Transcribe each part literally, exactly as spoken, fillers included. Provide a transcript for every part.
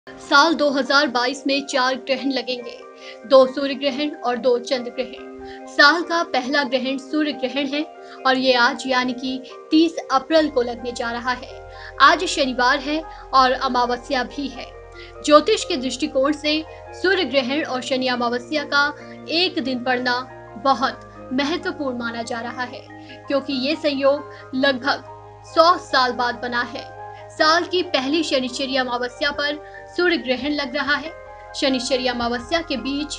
साल दो हज़ार बाईस में चार ग्रहण लगेंगे, दो सूर्य ग्रहण और दो चंद्र ग्रहण। साल का पहला ग्रहण सूर्य ग्रहण है और ये आज यानी कि तीस अप्रैल को लगने जा रहा है। आज शनिवार है और अमावस्या भी है। ज्योतिष के दृष्टिकोण से सूर्य ग्रहण और शनि अमावस्या का एक दिन पड़ना बहुत महत्वपूर्ण माना जा रहा है, क्योंकि ये संयोग लगभग सौ साल बाद बना है। साल की पहली शनिश्चरी अमावस्या पर सूर्य ग्रहण लग रहा है। शनिश्चरी अमावस्या के बीच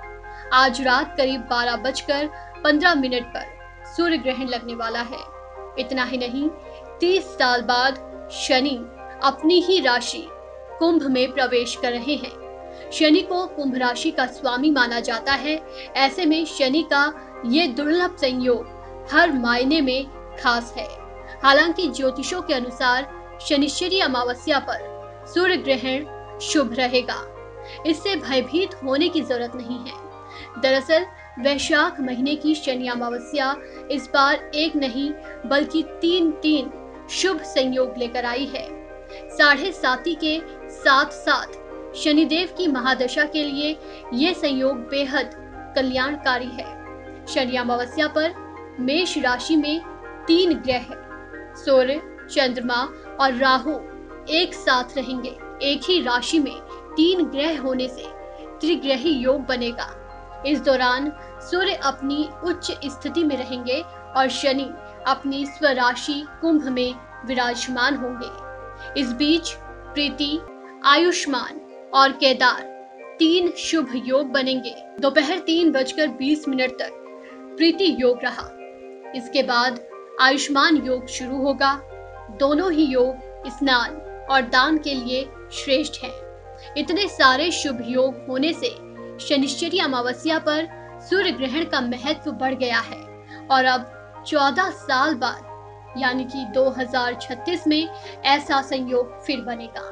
आज रात करीब बारह बजकर पंद्रह मिनट पर सूर्य ग्रहण लगने वाला है। इतना ही नहीं, तीस साल बाद शनि अपनी ही राशि कुंभ में प्रवेश कर रहे हैं। शनि को कुंभ राशि का स्वामी माना जाता है। ऐसे में शनि का ये दुर्लभ संयोग हर मायने में खास है। हालांकि ज्योतिषों के अनुसार शनिश्चरी अमावस्या पर सूर्य ग्रहण शुभ रहेगा, इससे भयभीत होने की जरूरत नहीं है। दरअसल वैशाख महीने की शनि अमावस्या इस बार एक नहीं बल्कि तीन तीन शुभ संयोग लेकर आई है। साढ़े साती के साथ साथ शनिदेव की महादशा के लिए ये संयोग बेहद कल्याणकारी है। शनि अमावस्या पर मेष राशि में तीन ग्रह सूर्य, चंद्रमा और राहु एक साथ रहेंगे। एक ही राशि में तीन ग्रह होने से त्रिग्रही योग बनेगा। इस दौरान सूर्य अपनी उच्च स्थिति में रहेंगे और शनि अपनी स्वराशि कुंभ में विराजमान होंगे। इस बीच प्रीति, आयुष्मान और केदार तीन शुभ योग बनेंगे। दोपहर तीन बजकर बीस मिनट तक प्रीति योग रहा। इसके बाद आयुष्मान योग शुरू होगा। दोनों ही योग स्नान और दान के लिए श्रेष्ठ हैं। इतने सारे शुभ योग होने से शनिश्चरी अमावस्या पर सूर्य ग्रहण का महत्व बढ़ गया है और अब चौदह साल बाद यानी कि दो हज़ार छत्तीस में ऐसा संयोग फिर बनेगा।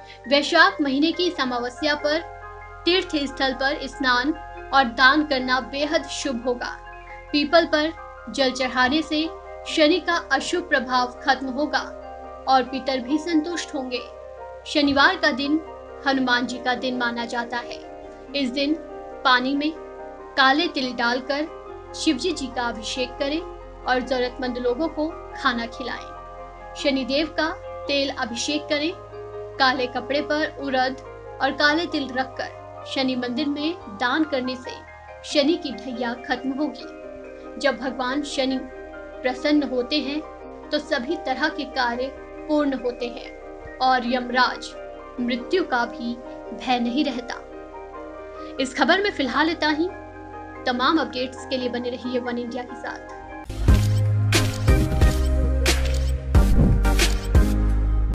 वैशाख महीने की इस अमावस्या पर तीर्थ स्थल पर स्नान और दान करना बेहद शुभ होगा। पीपल पर जल चढ़ाने से शनि का अशुभ प्रभाव खत्म होगा और पितर भी संतुष्ट होंगे। शनिवार का दिन हनुमान जी का दिन माना जाता है। इस दिन पानी में काले तिल डालकर शिवजी जी का अभिषेक करें और जरूरतमंद लोगों को खाना खिलाएं। शनिदेव का तेल अभिषेक करें। काले कपड़े पर उड़द और काले तिल रखकर शनि मंदिर में दान करने से शनि की ढैया खत्म होगी। जब भगवान शनि प्रसन्न होते हैं तो सभी तरह के कार्य पूर्ण होते हैं और यमराज मृत्यु का भी भय नहीं रहता। इस खबर में फिलहाल इतना ही। तमाम अपडेट्स के लिए बने रहिए वन इंडिया के साथ।